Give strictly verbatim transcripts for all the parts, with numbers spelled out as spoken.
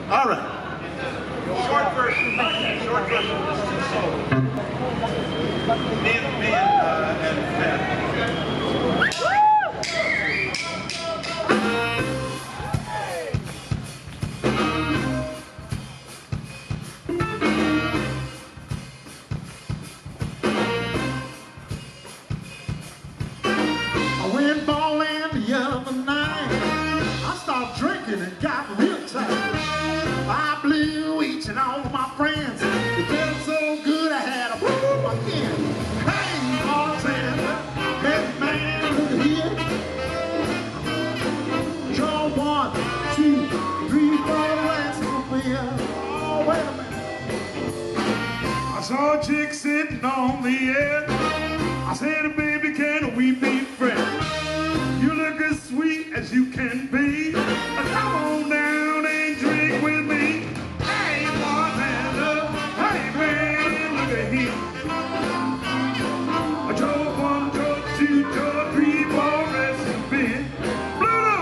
All right. Short version. Short version. This is a solo. Me and, me and, uh, and Pat. I went bowling the other night. I stopped drinking and got real tight. I blew each and all of my friends. It felt so good I had a whoop again. Hey, bartender, hey man, look at here. Draw one, two, three, four glasses of beer. Oh, wait a minute. I saw a chick sitting on the edge. I said, baby, can we be friends? You look as sweet as you can be. Come on down and drink with me. Hey, bartender, hey, man, look at here. I drove one, drove two, drove three, four, rest of beer. Blue.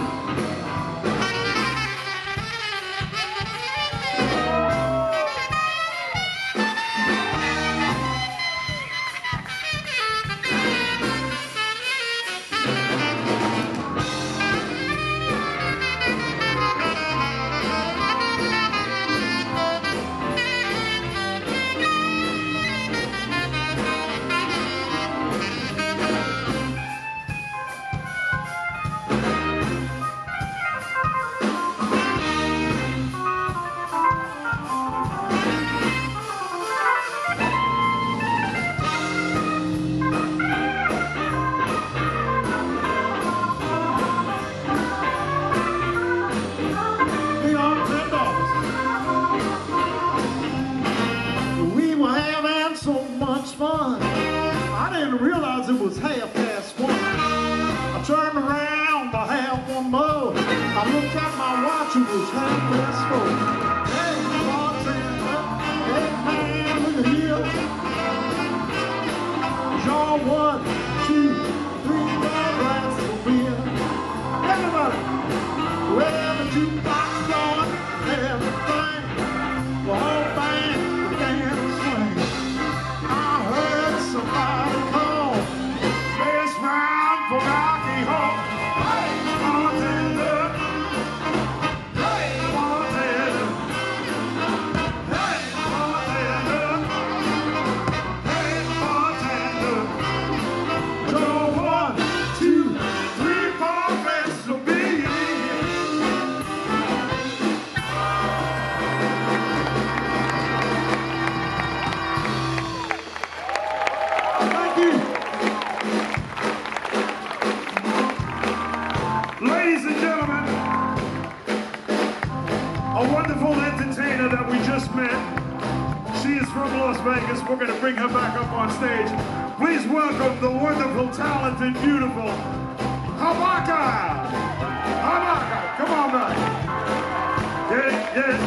Fun. I didn't realize it was half past one. I turned around by half one more. I looked at my watch, it was half past four. Hey, bartender, hey man, look at here. Draw one, two, three, four glasses of beer. Everybody, well, the jukebox going, everything, the whole band began to swing. Somebody call, best round for Rocky Horror. Hey, bartender, hey, bartender, hey, bartender, hey, bartender. Draw one, two, three, four glasses of beer. Ladies and gentlemen, a wonderful entertainer that we just met. She is from Las Vegas. We're going to bring her back up on stage. Please welcome the wonderful, talented, beautiful Habaka. Habaka, come on back. Get it, get it.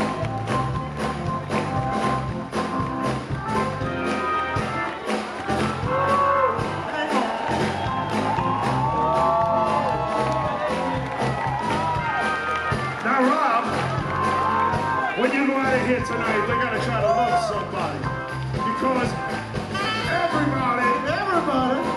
When you go out of here tonight, they gotta try to love somebody. Because everybody, everybody